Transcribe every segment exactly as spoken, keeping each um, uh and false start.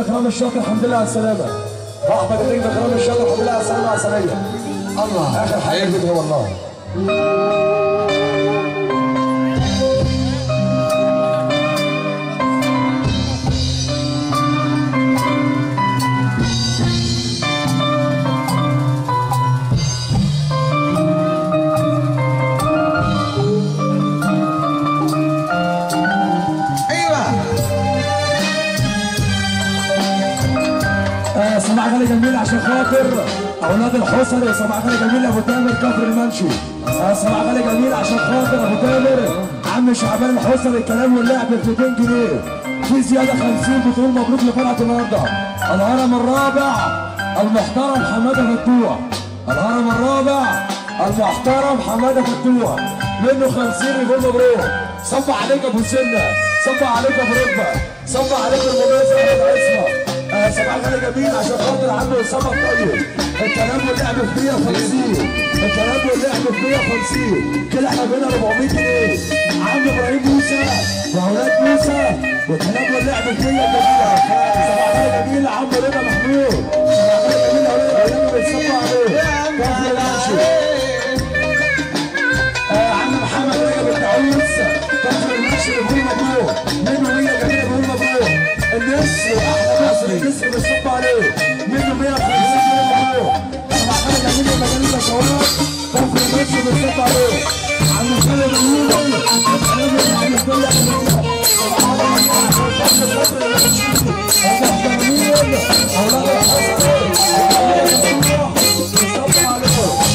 اكرام الشاطر الحمد لله على السلامه. احمد النجم اكرام الشاطر الحمد لله على السلامه عسليه. الله اخر حاجه كده والله. صباح غالي جميل عشان خاطر اولاد الحصري. صباح غالي جميل ابو تامر كفر المنشي. صباح غالي جميل عشان خاطر ابو تامر عم شعبان الحصري. الكلام واللعب ب مئتين جنيه في زياده خمسين. بتقول مبروك لفرحه النهارده. الهرم الرابع المحترم حماده فتوح. الهرم الرابع المحترم حماده فتوح منه خمسين يقول مبروك. صب عليك ابو سنه، صب عليك ابو ركبه، صب عليك المميز احمد عصمه. صباح غالي جميل عشان خاطر عم اسامه الطيب. الكلام واللعب في مئة وخمسين. الكلام واللعب في مئة وخمسين. كده احنا بينا أربعمئة جنيه. عم ابراهيم موسى واولاد موسى والكلام واللعب في مئة جميله. صباح غالي جميل عم رضا محمود. صباح غالي جميل اولاد الايام بيتصبوا عليه. كفر المنشي. عم محمد رجب التعويس كفر المنشي بيقول مبروك. منه مية جميله بيقول مبروك. النسر احلى مصري النسر بيصب عليه منه مئة وخمسين جنيه مبروك. صباح خالد جميل المجال الشوارع كفر المنشي بيصب عليه. عم خالد اليومي الكلام عم الكل احنا صباح خالد كفر المنشي جميل اولاد الحصري بيصب عليه.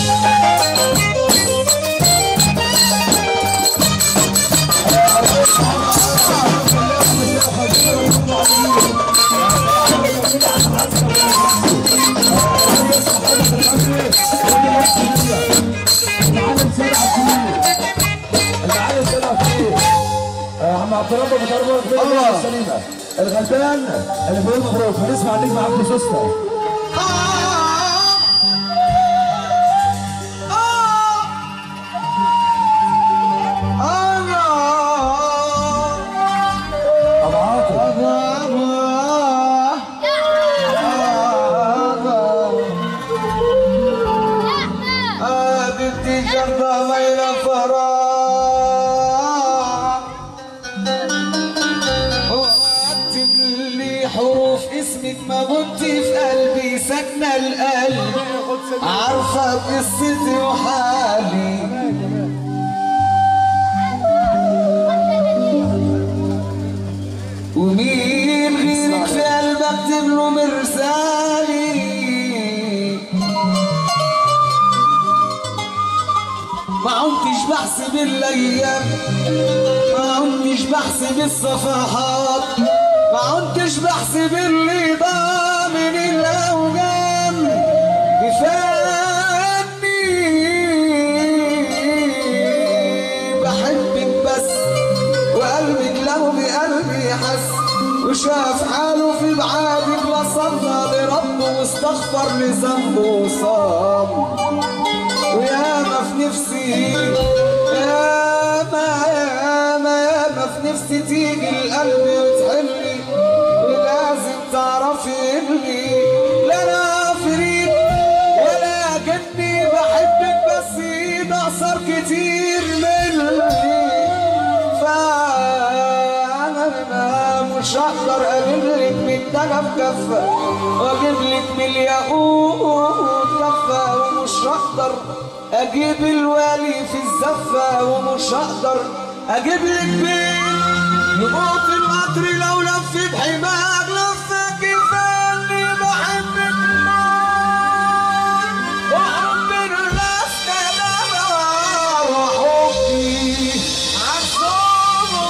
عم عبد الرب ابو تربه الله السليمه الغلبان اللي بيقول مبروك. هنسمع النجم عبد سوسته. عارفة قصتي وحالي ومين غيرك في قلبك اكتب له مرسالي. ما عمتش بحسب الايام، ما عمتش بحسب الصفحات، ما عمتش بحسب اللي ضاع من الاوجام. كفاني بحبك بس وقلبك لو بقلبي حس وشاف حاله في بعادك لا صلى لربه واستغفر لذنبه وصام. وياما في نفسي ياما ياما ياما في نفسي تيجي القلب وتحلي ولازم تعرفي اني لا انا فريد ولا جني بحبك بس ده صار كتير مني. فانا مش هقدر اجيبلك من دهب كفه واجيبلك من الياقوت كفه ومش هقدر اجيب الوالي في الزفه ومش هقدر اجيب لك بيت يموت القطر لو لف بحماك لفه. كفاني بحبك وحب الناس كلامها وحبي عالصبر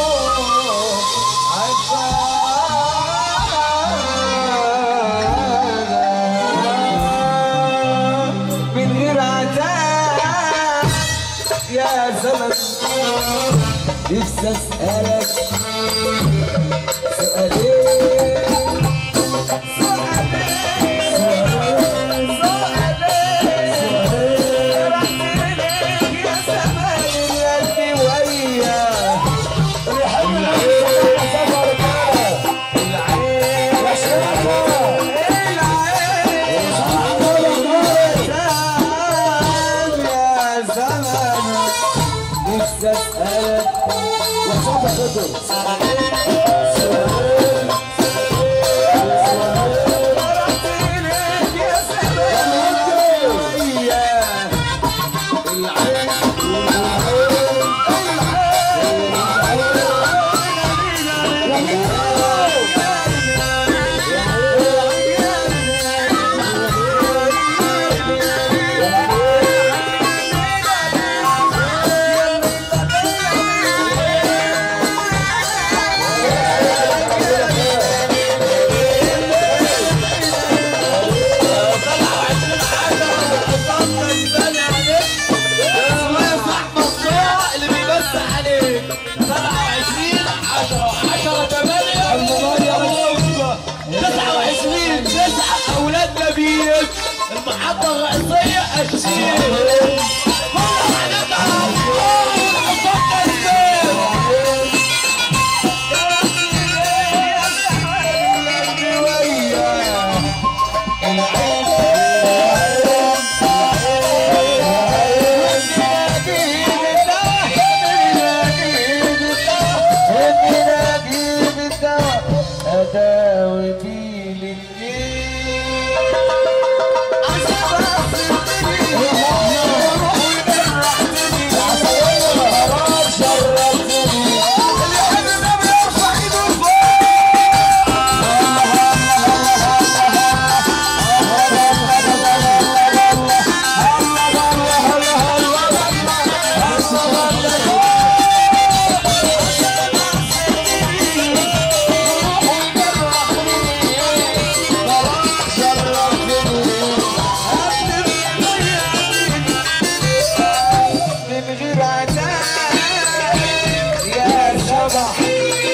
من غير عتاب يا زمن. نفسي اسألك سؤالين نفسي اسألك وصفة خطر المحطة الرئيسية الشيء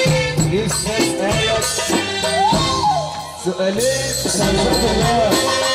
سؤالين